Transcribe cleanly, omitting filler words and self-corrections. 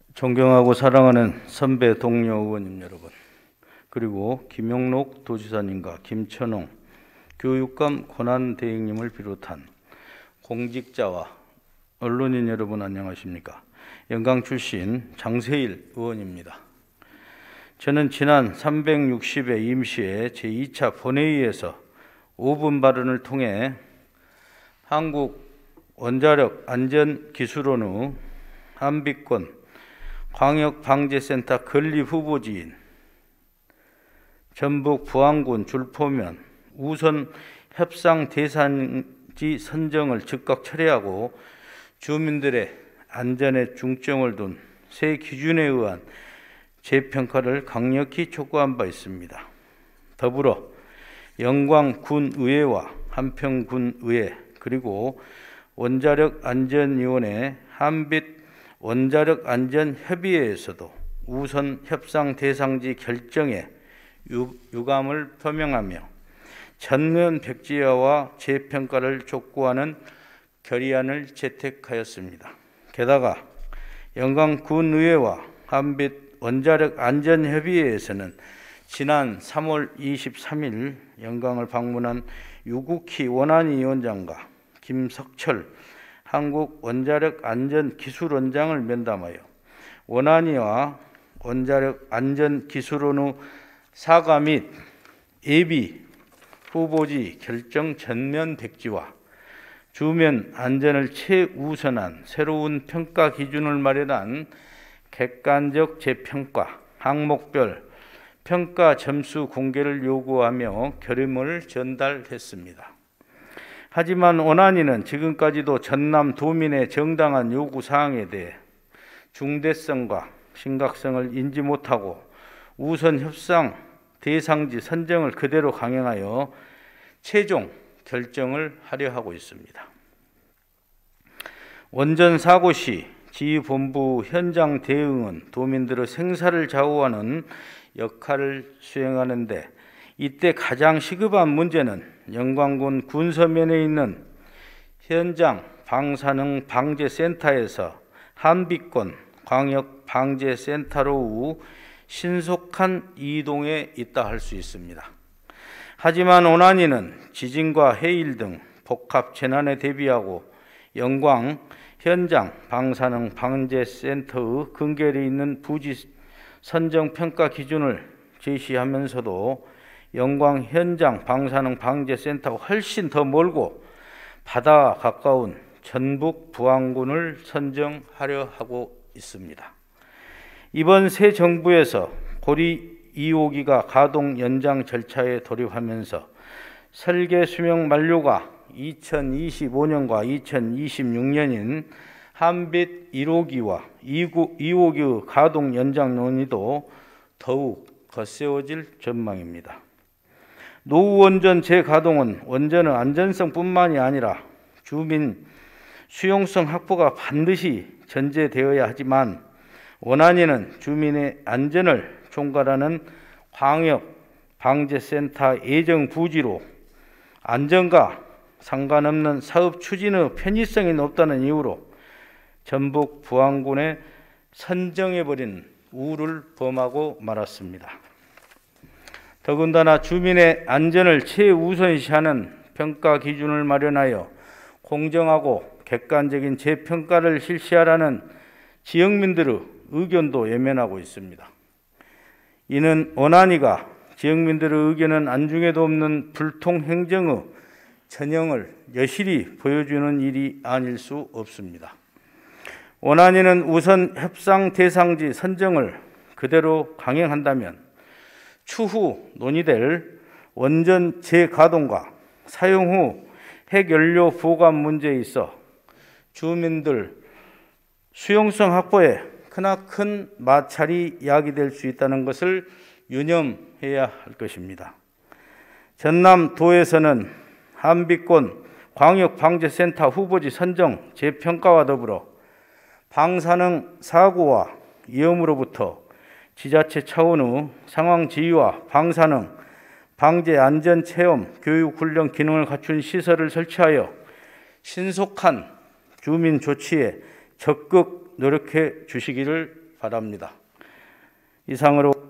존경하고 사랑하는 선배 동료 의원님 여러분, 그리고 김영록 도지사님과 김천홍 교육감 권한대행님을 비롯한 공직자와 언론인 여러분 안녕하십니까? 영광 출신 장세일 의원입니다. 저는 지난 360회 임시회 제2차 본회의에서 5분 발언을 통해 한국 원자력 안전기술원의 한빛권 광역방재센터 건립 후보지인 전북 부안군 줄포면 우선 협상 대상지 선정을 즉각 철회하고 주민들의 안전에 중점을 둔 새 기준에 의한 재평가를 강력히 촉구한 바 있습니다. 더불어 영광군의회와 한평군의회 그리고 원자력안전위원회 한빛 원자력안전협의회에서도 우선 협상 대상지 결정에 유감을 표명하며 전면 백지화와 재평가를 촉구하는 결의안을 채택하였습니다. 게다가 영광군의회와 한빛 원자력안전협의회에서는 지난 3월 23일 영광을 방문한 유국희 원안위 위원장과 김석철 한국원자력안전기술원장을 면담하여 원안위와 원자력안전기술원의 사과 및 예비 후보지 결정 전면 백지화, 주민 안전을 최우선한 새로운 평가 기준을 마련한 객관적 재평가, 항목별 평가 점수 공개를 요구하며 결의문을 전달했습니다. 하지만 원안위는 지금까지도 전남 도민의 정당한 요구사항에 대해 중대성과 심각성을 인지 못하고 우선 협상 대상지 선정을 그대로 강행하여 최종 결정을 하려 하고 있습니다. 원전 사고 시 지휘본부 현장 대응은 도민들의 생사를 좌우하는 역할을 수행하는데 이때 가장 시급한 문제는 영광군 군서면에 있는 현장 방사능 방재센터에서 한빛권 광역방재센터로 신속한 이동에 있다 할 수 있습니다. 하지만 원안위는 지진과 해일 등 복합 재난에 대비하고 영광 현장 방사능 방재센터의 근결에 있는 부지 선정 평가 기준을 제시하면서도 영광 현장 방사능 방재센터가 훨씬 더 멀고 바다와 가까운 전북 부안군을 선정하려 하고 있습니다. 이번 새 정부에서 고리 2호기가 가동 연장 절차에 돌입하면서 설계 수명 만료가 2025년과 2026년인 한빛 1호기와 2호기의 가동 연장 논의도 더욱 거세워질 전망입니다. 노후 원전 재가동은 원전의 안전성뿐만이 아니라 주민 수용성 확보가 반드시 전제되어야 하지만 원안위는 주민의 안전을 총괄하는 광역방재센터 예정 부지로 안전과 상관없는 사업 추진의 편의성이 높다는 이유로 전북 부안군에 선정해버린 우를 범하고 말았습니다. 더군다나 주민의 안전을 최우선시하는 평가 기준을 마련하여 공정하고 객관적인 재평가를 실시하라는 지역민들의 의견도 외면하고 있습니다. 이는 원안위가 지역민들의 의견은 안중에도 없는 불통행정의 전형을 여실히 보여주는 일이 아닐 수 없습니다. 원안위는 우선 협상 대상지 선정을 그대로 강행한다면 추후 논의될 원전 재가동과 사용 후 핵연료 보관 문제에 있어 주민들 수용성 확보에 크나큰 마찰이 야기될 수 있다는 것을 유념해야 할 것입니다. 전남도에서는 한빛권 광역방재센터 후보지 선정 재평가와 더불어 방사능 사고와 위험으로부터 지자체 차원의 상황 지휘와 방사능 방재 안전 체험 교육 훈련 기능을 갖춘 시설을 설치하여 신속한 주민 조치에 적극 노력해 주시기를 바랍니다. 이상으로